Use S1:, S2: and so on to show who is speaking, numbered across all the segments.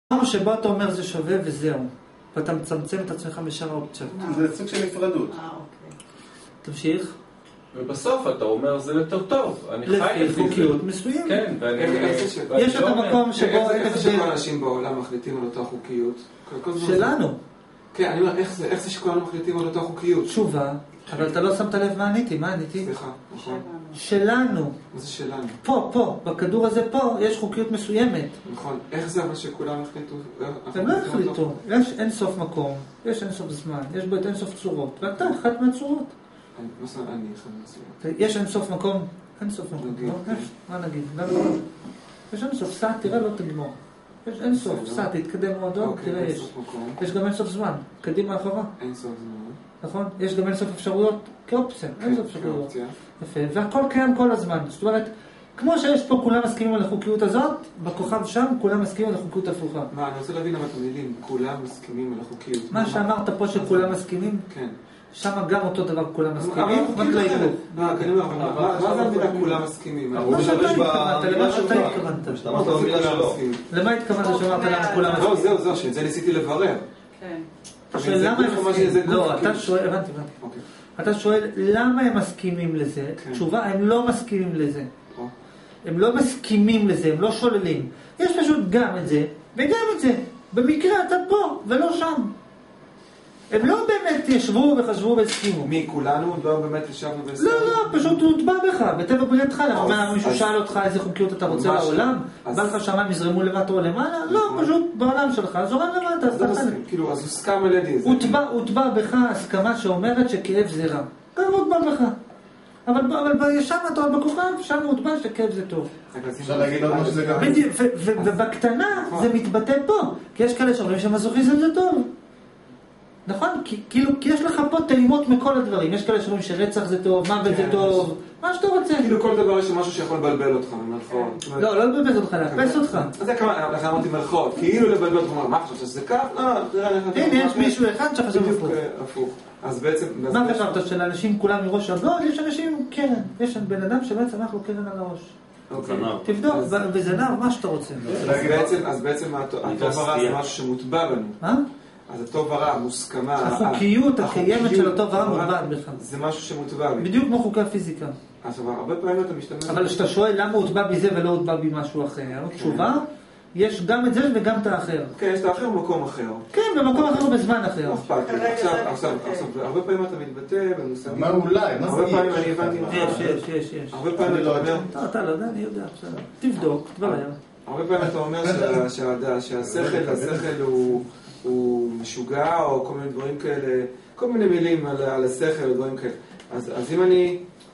S1: שבו אתה אומר זה שווה וזהו, ואתה מצמצם את עצמך בשאר האופציות.
S2: זה סוג של נפרדות.
S1: תמשיך.
S3: ובסוף אתה אומר זה יותר טוב, אני חי
S1: לפי חוקיות מסוימת.
S3: כן,
S1: יש את המקום שבו
S4: איך זה שכל אנשים בעולם מחליטים על אותה חוקיות?
S1: שלנו.
S4: כן, אני אומר, איך זה שכולנו מחליטים על אותה חוקיות?
S1: תשובה, אבל אתה לא שמת לב מה עניתי,
S4: סליחה, נכון.
S1: שלנו.
S4: מה זה שלנו?
S1: פה, בכדור הזה פה, יש חוקיות מסוימת.
S4: נכון, איך זה מה שכולם החליטו?
S1: הם לא החליטו, יש אין סוף מקום, יש אין סוף זמן, יש בו את אין סוף צורות, ואתה אחת מהצורות.
S4: אני אחד מהצורות.
S1: יש אין סוף מקום, אין סוף מקום, מה נגיד? יש אין סוף, סע, תראה, לא תגמור. יש אין סוף, סע, תתקדם מועדון, תראה, יש גם אין סוף זמן, קדימה אחורה.
S4: אין סוף זמן.
S1: נכון? יש גם אין סוף אפשרויות כאופציה, אין סוף אפשרויות. יפה, והכל קיים כל הזמן. זאת אומרת, כמו שיש פה כולם מסכימים על החוקיות הזאת, בכוכב שם כולם מסכימים על החוקיות הפוכה.
S4: מה, אני רוצה להבין את המילים, כולם מסכימים על החוקיות.
S1: מה שאמרת פה שכולם מסכימים?
S4: כן.
S1: שם גם אותו דבר כולם מסכימים, רק לא יקרו.
S4: מה זה המילה כולם מסכימים?
S1: מה שאתה התכוונת. למה התכוונת שאמרת למה כולם מסכימים?
S4: זהו, שאת זה ניסיתי לברר.
S1: כן. אתה שואל, הבנתי. אתה שואל למה הם מסכימים לזה? תשובה, הם לא מסכימים לזה. הם לא מסכימים לזה, הם לא שוללים. יש פשוט גם את זה וגם את זה. במקרה אתה פה ולא שם. הם לא באמת ישבו וחשבו והסכימו.
S4: מי, כולנו לא באמת ישבנו והסכימו?
S1: לא, פשוט הוא הוטבע בך, בטבע בריאתך. למה מישהו שאל אותך איזה חוקיות אתה רוצה לעולם? בא לך שהמים יזרמו למטה או למעלה? לא, פשוט בעולם שלך, זורם למטה.
S4: כאילו, אז הוסכם על ידי.
S1: הוטבע בך הסכמה שאומרת שכאב זה רע. גם הוטבע בך. אבל שם אתה עוד בכוכב, שם הוטבע שכאב זה טוב.
S2: אפשר להגיד עוד מה שזה גם.
S1: ובקטנה זה מתבטא פה. כי יש כאלה שאומרים שמזוכיזם זה טוב. נכון? כי יש לך פה טעימות מכל הדברים. יש כאלה שאומרים שרצח זה טוב, מוות זה טוב, מה שאתה רוצה.
S4: כאילו כל דבר יש משהו שיכול לבלבל אותך, מלכות.
S1: לא לבלבל אותך, לאפס אותך.
S4: אז זה כמה, לכן אמרתי מלכות, כאילו לבלבל אותך, מה חשבת שזה כך?
S1: הנה, יש מישהו אחד שחשב
S4: הפוך. אז בעצם...
S1: מה חשבת? שלאנשים כולם מראש הבלוד, יש אנשים קרן. יש בן אדם שבעצם צמח לו קרן על הראש. תבדוק, וזנב, מה שאתה רוצה.
S4: אז בעצם הטוב הרע זה משהו שמוטבע בנו.
S1: מה?
S4: אז הטוב הרע, המוסכמה...
S1: החוקיות הקיימת של הטוב הרע מוטבעת בך.
S4: זה משהו שמוטבע בי.
S1: בדיוק כמו חוקי הפיזיקה.
S4: אז הרבה פעמים אתה משתמש...
S1: אבל כשאתה שואל למה הוטבע בי זה ולא הוטבע בי משהו אחר, תשובה, יש גם את זה וגם את האחר.
S4: כן, יש את האחר במקום אחר.
S1: כן, במקום אחר ובזמן אחר.
S4: עכשיו, הרבה פעמים אתה מתבטא במושגים...
S2: מה אולי? מה זה
S4: הרבה פעמים אני הבנתי...
S1: יש.
S4: הרבה פעמים אתה אומר...
S1: אתה לא יודע, אני יודע, בסדר. תבדוק, תברר.
S4: הרבה פעמים אתה אומר שהשכל הוא משוגע או כל מיני דברים כאלה, כל מיני מילים על השכל או דברים כאלה. אז אם אני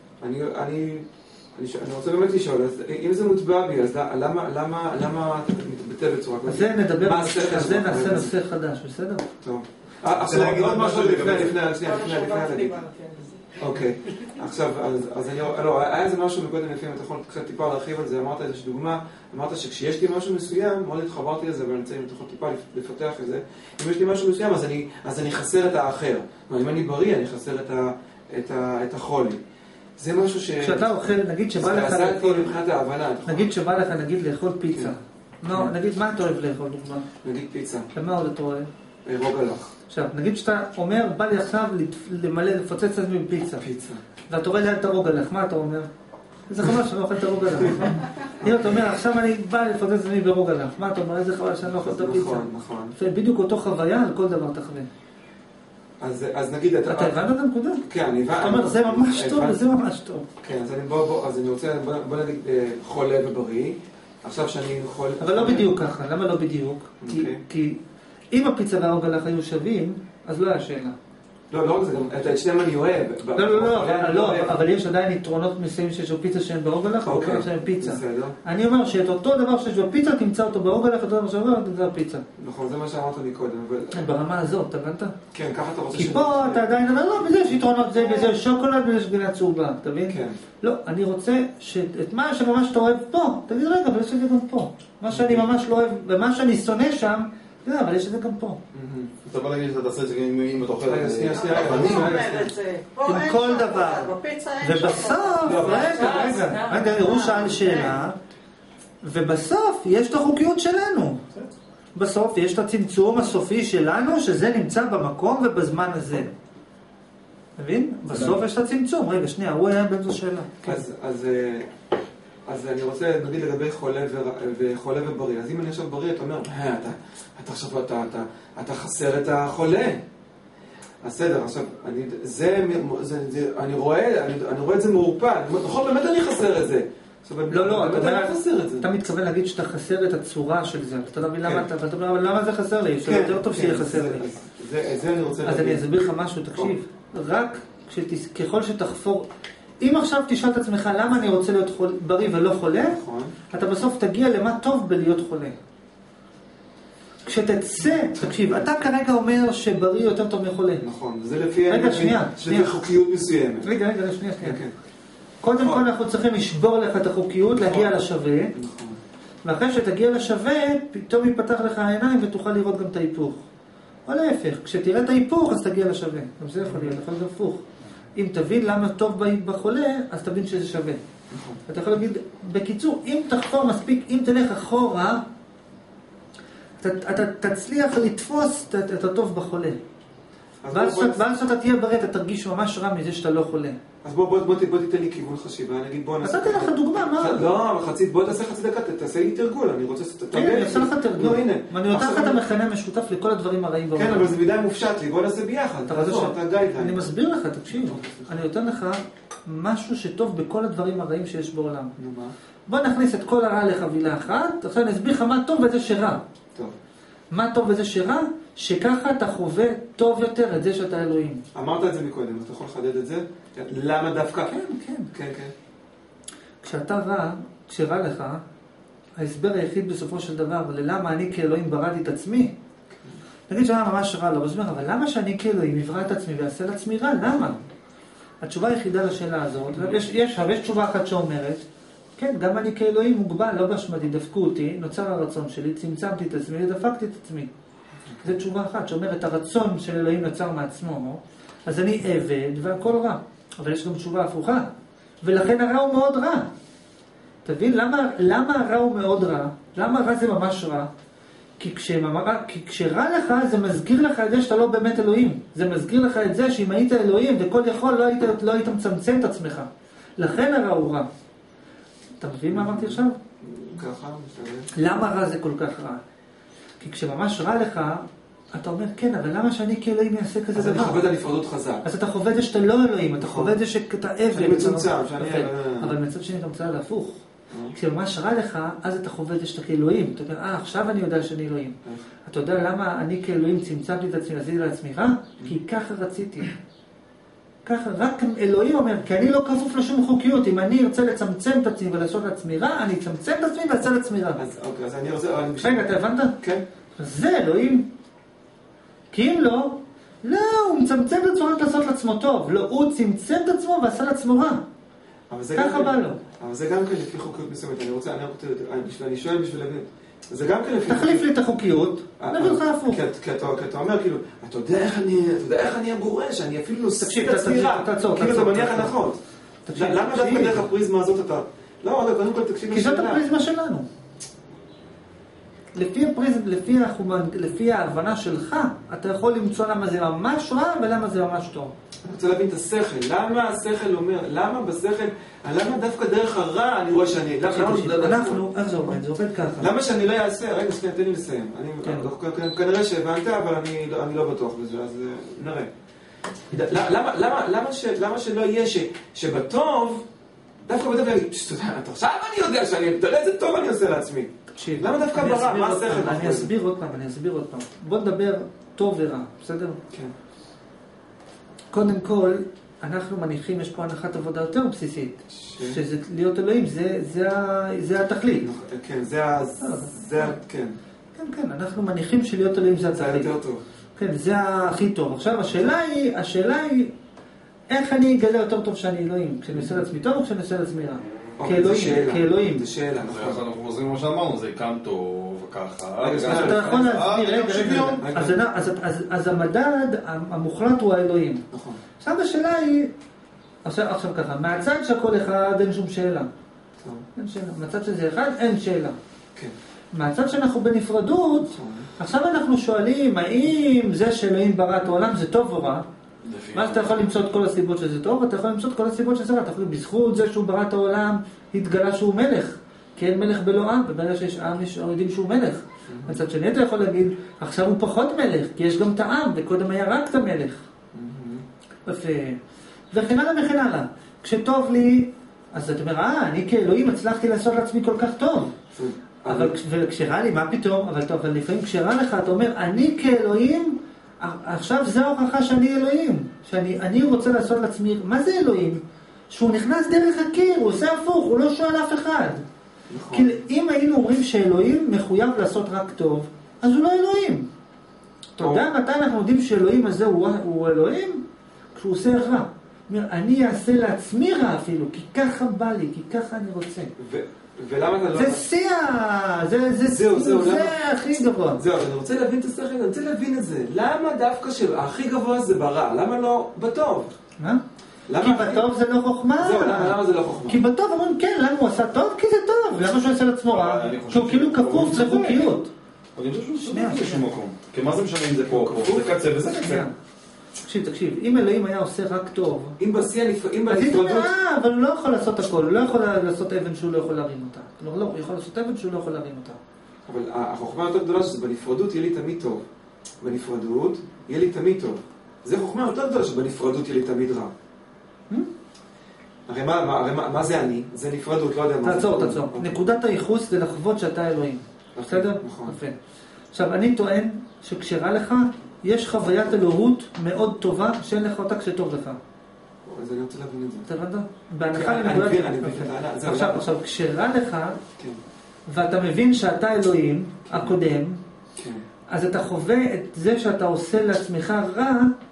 S4: רוצה באמת לשאול, אם זה מוטבע בי, אז למה אתה מתבטא בצורה כזאת?
S1: אז זה נעשה נושא חדש, בסדר?
S4: טוב. עכשיו, עוד משהו לפני. אוקיי. עכשיו, אז היה איזה משהו מקודם לפעמים, אתה יכול קצת טיפה להרחיב על זה, אמרת איזושהי דוגמה, אמרת שכשיש לי משהו מסוים, מאוד התחברתי לזה, אבל אני צריך טיפה לפתח את זה, אם יש לי משהו מסוים, אז אני חסר את האחר. אם אני בריא, אני חסר את החולי. זה משהו
S1: כשאתה אוכל, נגיד שבא לך לאכול... מבחינת ההבנה. נגיד שבא לך, לאכול פיצה. נגיד, מה אתה אוהב לאכול, דוגמה?
S4: נגיד פיצה.
S1: למה עוד אתה אוהב?
S4: רוגלח.
S1: עכשיו, נגיד שאתה אומר, בא לי עכשיו לפוצץ את עצמי בפיצה. ואתה רואה ליד את הרוגלח, מה אתה אומר? איזה חבל שאני לא אוכל את הרוגלח. אם אתה אומר, עכשיו אני בא לפוצץ את עצמי ברוגלח, מה אתה אומר? איזה חבל שאני לא אוכל את הפיצה.
S4: נכון.
S1: בדיוק אותו חוויה על כל דבר תחווה.
S4: אז נגיד...
S1: אתה הבנת את הנקודה?
S4: כן, אני הבנת.
S1: אתה אומר, זה ממש טוב וזה ממש טוב.
S4: כן, אז אני רוצה, בוא נגיד, חולה ובריא. עכשיו שאני חולה...
S1: אבל לא בדיוק ככה. למה לא בדיוק? כי אם הפיצה והרוגלח היו שווים, אז לא היה שאלה.
S4: לא, זה גם, את שניהם אני אוהב.
S1: לא, אבל יש עדיין יתרונות מסוימים שיש בפיצה שאין ברוגלח, או שאין פיצה. אני אומר שאת אותו דבר שיש בפיצה, תמצא אותו ברוגלח, אותו דבר שאומר, תמצא בפיצה.
S4: נכון, זה מה שאמרת מקודם.
S1: ברמה הזאת, הבנת?
S4: כן, ככה אתה רוצה
S1: כי פה אתה עדיין אומר, לא, בזה יש יתרונות, בזה שוקולד, בזה יש גבינה צהובה, תבין?
S4: כן.
S1: לא, אני רוצה שאת מה שממש אתה אוהב פה, תגיד רגע, אבל יש את זה גם פה. מה שאני ממש לא אוהב, ומה שאני שונא שם, לא, אבל יש את זה גם פה.
S2: אתה בא להגיד שאתה תעשה את זה אם אתה אוכל...
S1: עם כל דבר. ובסוף, רגע, הוא שאל שאלה, ובסוף יש את החוקיות שלנו. בסוף יש את הצמצום הסופי שלנו, שזה נמצא במקום ובזמן הזה. מבין? בסוף יש את הצמצום. רגע, שנייה, הוא היה באיזו שאלה.
S4: אז אני רוצה להגיד לגבי חולה ובריא. אז אם אני עכשיו בריא, אתה אומר, אתה עכשיו, אתה חסר את החולה. בסדר, עכשיו, אני רואה את זה מעורפל. נכון, באמת אני חסר את זה.
S1: לא, אתה מתכוון להגיד שאתה חסר את הצורה של זה. אתה לא מבין למה זה חסר לי? זה יותר טוב שיהיה חסר לי.
S4: זה אני רוצה להגיד.
S1: אז אני אסביר לך משהו, תקשיב. רק ככל שתחפור... אם עכשיו תשאל את עצמך למה אני רוצה להיות בריא ולא חולה, אתה בסוף תגיע למה טוב בלהיות חולה. כשתצא, תקשיב, אתה כרגע אומר שבריא יותר טוב מחולה.
S4: נכון, זה לפי...
S1: רגע, שנייה.
S4: חוקיות מסוימת.
S1: רגע, שנייה. קודם כל אנחנו צריכים לשבור לך את החוקיות, להגיע לשווה.
S4: נכון.
S1: ואחרי שתגיע לשווה, פתאום יפתח לך העיניים ותוכל לראות גם את ההיפוך. או להפך, כשתראה את ההיפוך אז תגיע לשווה. גם זה יכול להיות, יכול להיות הפוך. אם תבין למה טוב בחולה, אז תבין שזה שווה. אתה יכול להגיד, בקיצור, אם תחפור מספיק, אם תלך אחורה, אתה תצליח לתפוס את הטוב בחולה. ואז שאתה תהיה בריא, אתה תרגיש ממש רע מזה שאתה לא חולה.
S4: אז בוא תיתן לי כיוון חשיבה, נגיד בוא נעשה...
S1: נתתי לך דוגמה, מה?
S4: לא, בוא תעשה חצי דקה, תעשה לי תרגול, אני רוצה...
S1: אני אעשה לך תרגול. אני נותן לך את המכנה משותף לכל הדברים הרעים בעולם.
S4: כן, אבל זה מדי מופשט לי, בוא נעשה ביחד.
S1: אני מסביר לך, תקשיב. אני נותן לך משהו שטוב בכל הדברים הרעים שיש בעולם. בוא נכניס את כל הרע לחבילה אחת, עכשיו אני אסביר לך מה טוב וזה שרע.
S4: טוב.
S1: מה טוב וזה שרע? שככה אתה חווה טוב יותר את זה שאתה אלוהים.
S4: אמרת את זה מקודם, אתה יכול לחדד את זה? למה דווקא? כן.
S1: כשרע לך, ההסבר היחיד בסופו של דבר, ללמה אני כאלוהים בראתי את עצמי, נגיד שהיה ממש רע, לא מסביר, אבל למה שאני כאלוהים יברא את עצמי ויעשה לעצמי רע? למה? התשובה היחידה לשאלה הזאת, יש תשובה אחת שאומרת, כן, גם אני כאלוהים מוגבל, לא באשמתי, דפקו אותי, נוצר הרצון שלי, צמצמתי את עצמי, דפקתי את עצמי. זו תשובה אחת שאומרת, הרצון של אלוהים נוצר מעצמו, אז אני עבד והכל רע. אבל יש גם תשובה הפוכה, ולכן הרע הוא מאוד רע. תבין, למה הרע הוא מאוד רע? למה הרע זה ממש רע? כי כשרע לך, זה מזכיר לך את זה שאתה לא באמת אלוהים. זה מזכיר לך את זה שאם היית אלוהים וכל יכול, לא היית מצמצם את עצמך. לכן הרע הוא רע. אתה מבין מה אמרתי עכשיו?
S4: ככה, משתלם.
S1: למה רע זה כל כך רע? כי כשממש רע לך, אתה אומר, כן, אבל למה שאני כאלוהים אעשה כזה דבר?
S4: אז אני חווה את הנפרדות חזק.
S1: אז אתה חווה את זה שאתה לא אלוהים, אתה חווה את זה שאתה עבד.
S4: שאני מצומצם,
S1: אבל מצד שני אתה מצא להפוך. כשממש רע לך, אז אתה חווה את זה שאתה כאלוהים. אתה אומר, עכשיו אני יודע שאני אלוהים. אתה יודע למה אני כאלוהים צמצמתי את עצמי, עשיתי לעצמי רע? כי ככה רציתי. ככה, רק אלוהים אומר, כי אני לא כפוף לשום חוקיות. אם אני ארצה לצמצם את עצמי ולעשות לעצמי רע, אני אצמצם את עצמי ועשה לעצמי רע.
S4: אז אני רוצה...
S1: רגע, אתה הבנת?
S4: כן.
S1: זה אלוהים. כי אם לא, הוא מצמצם את עצמו רק לעשות לעצמו טוב. לא, הוא צמצם את עצמו ועשה לעצמו רע. ככה בא לו.
S4: אבל זה גם כן לפי חוקיות מסוימת. אני שואל בשביל להבין. זה גם כן לפי...
S1: תחליף לי את החוקיות, נביא לך הפוך.
S4: כי אתה אומר, כאילו, אתה יודע איך אני הגורש, אני אפילו לא סקשיב את עצמי רע. כאילו אתה מניח הנחות. למה דווקא דרך הפריזמה הזאת אתה... לא, קודם כל תקשיב לשאלה.
S1: כי זאת הפריזמה שלנו. לפי ההבנה שלך, אתה יכול למצוא למה זה ממש רע ולמה זה ממש טוב.
S4: אני רוצה להבין את השכל. למה השכל אומר, למה דווקא דרך הרע אני רואה שאני...
S1: איך זה עובד? זה עובד ככה.
S4: למה שאני לא אעשה? רגע, שנייה, תן לי לסיים. כנראה שהבנת, אבל אני לא בטוח בזה, אז נראה. למה שלא יהיה שבטוב, דווקא בטוב יגיד, עכשיו אני יודע תראה איזה טוב אני עושה לעצמי. למה דווקא ברע? מה השכל?
S1: אני אסביר עוד פעם. בוא נדבר טוב ורע, בסדר?
S4: כן.
S1: קודם כל, אנחנו מניחים, יש פה הנחת עבודה יותר בסיסית, שזה להיות אלוהים, זה התכלית.
S4: כן, כן.
S1: כן, אנחנו מניחים שלהיות אלוהים זה התכלית.
S4: זה יותר טוב.
S1: כן, זה הכי טוב. עכשיו, השאלה היא, איך אני אגלה יותר טוב שאני אלוהים? כשאני עושה לעצמי טוב או כשאני עושה לעצמי רע? כאלוהים.
S4: זה שאלה.
S2: אז אנחנו חוזרים מה שאמרנו, זה כאן טוב וככה.
S1: אז אתה יכול להסביר, אז המדד המוחלט הוא האלוהים.
S4: נכון.
S1: עכשיו השאלה היא, עכשיו ככה, מהצד של כל אחד אין שום שאלה. אין שאלה. מהצד שזה אחד אין שאלה.
S4: כן.
S1: מהצד שאנחנו בנפרדות, עכשיו אנחנו שואלים, האם זה שאלוהים ברא את העולם זה טוב או רע? ואז אתה יכול למצוא את כל הסיבות שזה טוב, ואתה יכול למצוא את כל הסיבות שזה רע. אתה יכול בזכות זה שהוא ברא את העולם, התגלה שהוא מלך. כי אין מלך בלא עם, וברגע שיש עם, יודעים שהוא מלך. מצד שני אתה יכול להגיד, עכשיו הוא פחות מלך, כי יש גם את העם, וקודם היה רק את המלך. וכן הלאה וכן הלאה. כשטוב לי, אז אתה אומר, אני כאלוהים הצלחתי לעשות לעצמי כל כך טוב. אבל כשרע לי, מה פתאום? אבל לפעמים כשרע לך, אתה אומר, אני כאלוהים, עכשיו זה ההוכחה שאני אלוהים. שאני רוצה לעשות לעצמי, מה זה אלוהים? שהוא נכנס דרך הקיר, הוא עושה הפוך, הוא לא שואל אף אחד. כי אם היינו אומרים שאלוהים מחויב לעשות רק טוב, אז הוא לא אלוהים. אתה יודע מתי אנחנו יודעים שאלוהים הזה הוא אלוהים? כשהוא עושה רע. אני אעשה לעצמי רע אפילו, כי ככה בא לי, כי ככה אני רוצה.
S4: ולמה אתה לא...
S1: זה שיאה, זה הכי גבוה.
S4: זהו, אני רוצה להבין את השכל, אני רוצה להבין את זה. למה דווקא שהכי גבוה זה ברע? למה לא בטוב?
S1: מה? כי בטוב זה לא חוכמה.
S4: זהו, למה זה לא חוכמה?
S1: כי בטוב אומרים, כן, למה הוא עשה טוב? כי זה טוב. למה שהוא עשה לעצמו רע? שהוא כאילו כפוף לחוקיות.
S2: אני חושב שהוא שונה בשום מקום. כי מה זה משנה אם זה פה, זה קצה וזה קצה.
S1: תקשיב, אם אלוהים היה עושה רק טוב,
S4: אם בנפרדות...
S1: אבל הוא לא יכול לעשות הכל, הוא לא יכול לעשות אבן שהוא לא יכול להרים אותה. כלומר, הוא יכול לעשות אבן שהוא לא יכול להרים אותה.
S4: אבל החוכמה יותר גדולה שזה בנפרדות יהיה לי תמיד טוב. בנפרדות יהיה לי תמיד טוב. זה חוכמה יותר גדולה שבנפרדות יהיה לי תמיד רע. הרי מה זה אני? זה נפרדות, לא יודע מה זה.
S1: תעצור. נקודת הייחוס זה לחוות שאתה אלוהים. בסדר?
S4: נכון.
S1: עכשיו, אני טוען שכשרע לך, יש חוויית אלוהות מאוד טובה שאין לך אותה כשטוב לך.
S4: אז אני רוצה להבין את זה.
S1: אתה הבנת? בהנחה לנקודת...
S4: אני מבין.
S1: עכשיו, כשרע לך, ואתה מבין שאתה אלוהים, הקודם, אז אתה חווה את זה שאתה עושה לעצמך רע,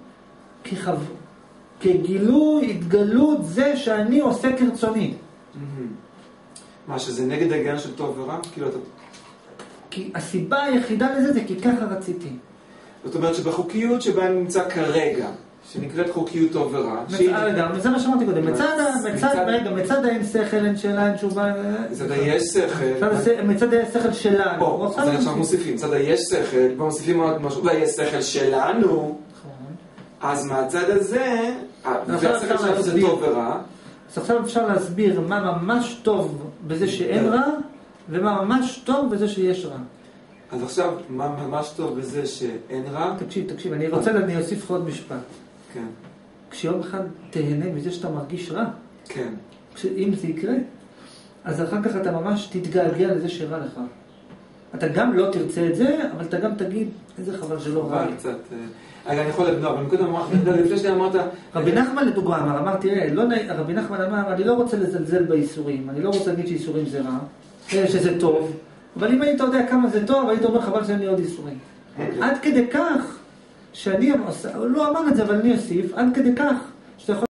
S1: כגילוי, התגלות זה שאני עושה כרצוני.
S4: מה, שזה נגד ההיגיון של טוב ורע?
S1: כי הסיבה היחידה לזה זה כי ככה רציתי.
S4: זאת אומרת שבחוקיות שבה אני נמצא כרגע, שנקראת חוקיות טוב ורע...
S1: זה מה שאמרתי קודם, מצד האין שכל, אין שאלה, אין תשובה...
S4: מצד היש שכל...
S1: מצד היש שכל שלנו...
S4: אז עכשיו מוסיפים, מצד היש שכל, מוסיפים עוד משהו, והיש שכל שלנו... אז מהצד הזה, והשכל שלנו זה טוב ורע...
S1: אז עכשיו אפשר להסביר מה ממש טוב בזה שאין רע, ומה ממש טוב בזה שיש רע.
S4: אז עכשיו, מה ממש טוב בזה שאין רע?
S1: תקשיב, אני אוסיף לך עוד משפט.
S4: כן.
S1: כשיום אחד תהנה מזה שאתה מרגיש רע,
S4: כן.
S1: אם זה יקרה, אז אחר כך אתה ממש תתגעגע לזה שרע לך. אתה גם לא תרצה את זה, אבל אתה גם תגיד, איזה חבל שלא רע לי.
S4: רגע, אני יכול לבנוע, אבל מקודם לפני שני אמרת...
S1: רבי נחמן לדוגמה אמר, תראה, רבי נחמן אמר, אני לא רוצה לזלזל באיסורים, אני לא רוצה להגיד שאיסורים זה רע, שזה טוב, אבל אם היית יודע כמה זה טוב, היית אומר חבל שאין לי עוד איסורים. עד כדי כך, שאני, הוא לא אמר את זה, אבל אני אוסיף, עד כדי כך, שאתה יכול